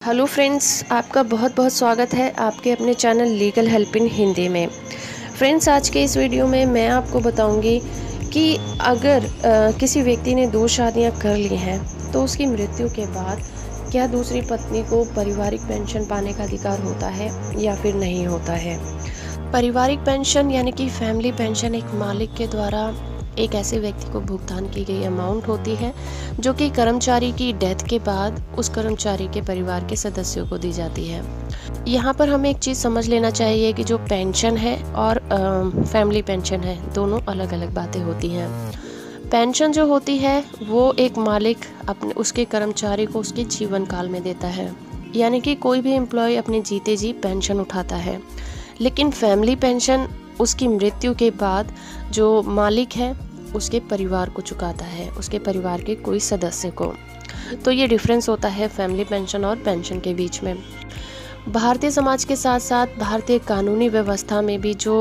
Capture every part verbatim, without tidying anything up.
Hello friends, आपका बहुत बहुत स्वागत है आपके अपने channel legal help in Hindi में। फ्रेंड्स, आज के इस वीडियो में मैं आपको बताऊंगी कि अगर आ, किसी व्यक्ति ने दो शादियां कर ली हैं तो उसकी मृत्यु के बाद क्या दूसरी पत्नी को पारिवारिक पेंशन पाने का अधिकार होता है या फिर नहीं होता है। पारिवारिक पेंशन यानी कि फैमिली पेंशन एक मालिक के द्वारा एक ऐसे व्यक्ति को भुगतान की गई अमाउंट होती है जो कि कर्मचारी की डेथ के बाद उस कर्मचारी के परिवार के सदस्यों को दी जाती है। यहाँ पर हमें एक चीज़ समझ लेना चाहिए कि जो पेंशन है और आ, फैमिली पेंशन है, दोनों अलग अलग बातें होती हैं। पेंशन जो होती है वो एक मालिक अपने उसके कर्मचारी को उसके जीवन काल में देता है, यानी कि कोई भी एम्प्लॉय अपने जीते जी पेंशन उठाता है। लेकिन फैमिली पेंशन उसकी मृत्यु के बाद जो मालिक है उसके परिवार को चुकाता है, उसके परिवार के कोई सदस्य को। तो ये डिफरेंस होता है फैमिली पेंशन और पेंशन के बीच में। भारतीय समाज के साथ साथ भारतीय कानूनी व्यवस्था में भी जो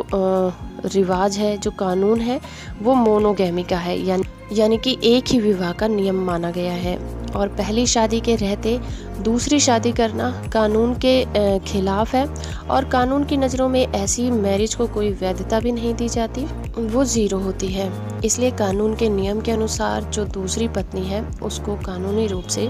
रिवाज है, जो कानून है, वो मोनोगैमी का है, यानी यानी कि एक ही विवाह का नियम माना गया है। और पहली शादी के रहते दूसरी शादी करना कानून के खिलाफ है और कानून की नज़रों में ऐसी मैरिज को कोई वैधता भी नहीं दी जाती, वो ज़ीरो होती है। इसलिए कानून के नियम के अनुसार जो दूसरी पत्नी है उसको कानूनी रूप से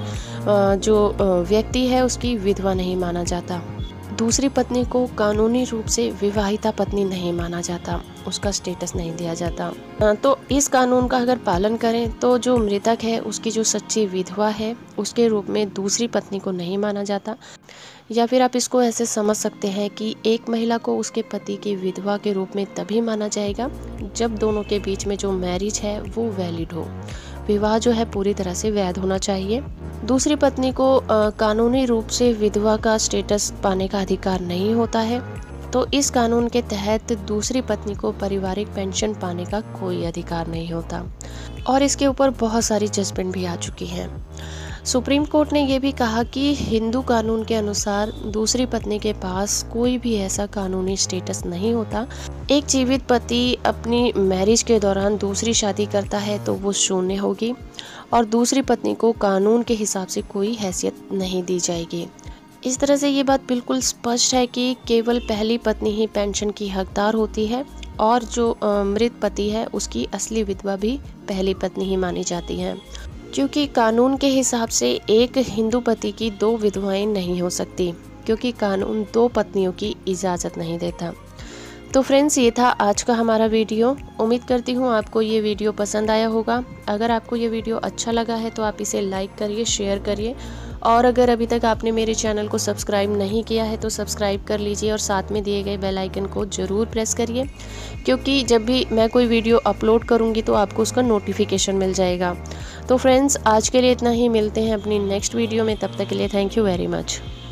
जो व्यक्ति है उसकी विधवा नहीं माना जाता। दूसरी पत्नी को कानूनी रूप से विवाहिता पत्नी नहीं माना जाता, उसका स्टेटस नहीं दिया जाता। तो इस कानून का अगर पालन करें तो जो मृतक है उसकी जो सच्ची विधवा है उसके रूप में दूसरी पत्नी को नहीं माना जाता। या फिर आप इसको ऐसे समझ सकते हैं कि एक महिला को उसके पति की विधवा के रूप में तभी माना जाएगा जब दोनों के बीच में जो मैरिज है वो वैलिड हो, विवाह जो है पूरी तरह से वैध होना चाहिए। दूसरी पत्नी को आ, कानूनी रूप से विधवा का स्टेटस पाने का अधिकार नहीं होता है, तो इस कानून के तहत दूसरी पत्नी को पारिवारिक पेंशन पाने का कोई अधिकार नहीं होता। और इसके ऊपर बहुत सारी जजमेंट भी आ चुकी हैं। सुप्रीम कोर्ट ने यह भी कहा कि हिंदू कानून के अनुसार दूसरी पत्नी के पास कोई भी ऐसा कानूनी स्टेटस नहीं होता। एक जीवित पति अपनी मैरिज के दौरान दूसरी शादी करता है तो वो शून्य होगी और दूसरी पत्नी को कानून के हिसाब से कोई हैसियत नहीं दी जाएगी। इस तरह से ये बात बिल्कुल स्पष्ट है कि केवल पहली पत्नी ही पेंशन की हकदार होती है और जो मृत पति है उसकी असली विधवा भी पहली पत्नी ही मानी जाती है, क्योंकि कानून के हिसाब से एक हिंदू पति की दो विधवाएं नहीं हो सकती, क्योंकि कानून दो पत्नियों की इजाज़त नहीं देता। तो फ्रेंड्स, ये था आज का हमारा वीडियो। उम्मीद करती हूँ आपको ये वीडियो पसंद आया होगा। अगर आपको ये वीडियो अच्छा लगा है तो आप इसे लाइक करिए, शेयर करिए, और अगर अभी तक आपने मेरे चैनल को सब्सक्राइब नहीं किया है तो सब्सक्राइब कर लीजिए और साथ में दिए गए बेल आइकन को ज़रूर प्रेस करिए, क्योंकि जब भी मैं कोई वीडियो अपलोड करूँगी तो आपको उसका नोटिफिकेशन मिल जाएगा। तो फ्रेंड्स, आज के लिए इतना ही। मिलते हैं अपनी नेक्स्ट वीडियो में, तब तक के लिए थैंक यू वेरी मच।